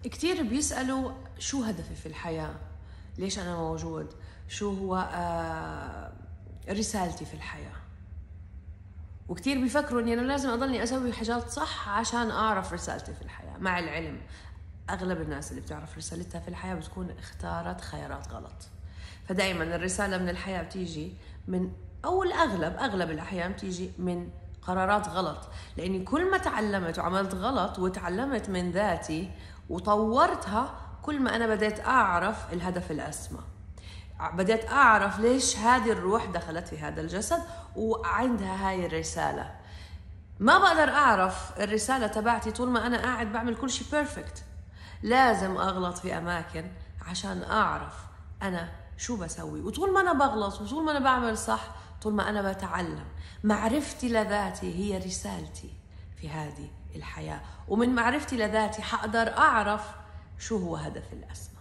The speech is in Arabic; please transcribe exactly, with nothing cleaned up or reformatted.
كتير بيسألوا شو هدفي في الحياة؟ ليش أنا موجود؟ شو هو آه رسالتي في الحياة؟ وكتير بيفكروا إني أنا لازم أضلني أسوي حاجات صح عشان أعرف رسالتي في الحياة. مع العلم أغلب الناس اللي بتعرف رسالتها في الحياة بتكون اختارت خيارات غلط. فدائما الرسالة من الحياة بتيجي من، أو الأغلب أغلب الأحيان بتيجي من قرارات غلط. لأني كل ما تعلمت وعملت غلط وتعلمت من ذاتي وطورتها، كل ما أنا بديت أعرف الهدف الأسمى، بديت أعرف ليش هذه الروح دخلت في هذا الجسد وعندها هاي الرسالة. ما بقدر أعرف الرسالة تبعتي طول ما أنا قاعد بعمل كل شيء بيرفكت. لازم أغلط في أماكن عشان أعرف أنا شو بسوي، وطول ما أنا بغلط وطول ما أنا بعمل صح، طول ما أنا بتعلم. معرفتي لذاتي هي رسالتي في هذه الحياة، ومن معرفتي لذاتي حقدر أعرف شو هو هدف الأسمى.